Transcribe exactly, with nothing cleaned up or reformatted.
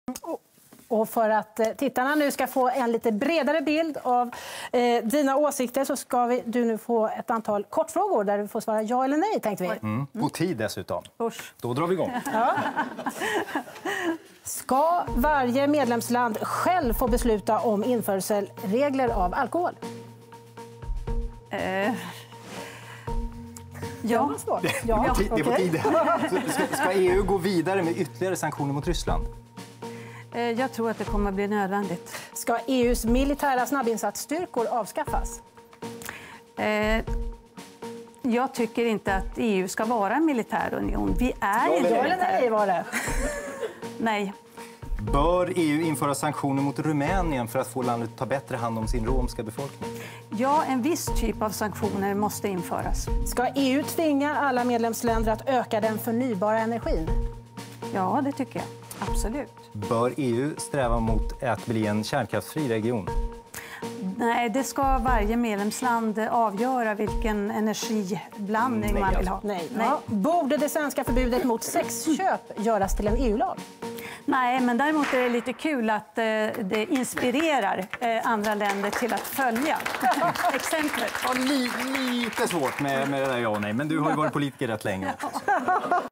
Och för att eh, tittarna nu ska få en lite bredare bild av eh, dina åsikter så ska vi, du nu få ett antal kortfrågor där du får svara ja eller nej, tänkte vi. Mm. På tid dessutom. Usch. Då drar vi igång. Ja. Ska varje medlemsland själv få besluta om införselregler av alkohol? Eh. Ja. Ja. Det är på tid. Det är på tid. Ska, ska E U gå vidare med ytterligare sanktioner mot Ryssland? Eh, jag tror att det kommer att bli nödvändigt. Ska E U:s militära snabbinsatsstyrkor avskaffas? Eh, jag tycker inte att E U ska vara en militärunion. Vi är Ja, inte eller nej var det? Nej. Bör E U införa sanktioner mot Rumänien för att få landet att ta bättre hand om sin romska befolkning? Ja, en viss typ av sanktioner måste införas. Ska E U tvinga alla medlemsländer att öka den förnybara energin? Ja, det tycker jag. Absolut. Bör E U sträva mot att bli en kärnkraftsfri region? Nej, det ska varje medlemsland avgöra vilken energiblandning Nej, man vill ha. Nej. Ja. Borde det svenska förbudet mot sexköp göras till en E U-lag? Nej, men däremot är det lite kul att eh, det inspirerar eh, andra länder till att följa exemplet. Ja, li, lite svårt med, med det där ja och nej, men du har ju varit politiker rätt länge.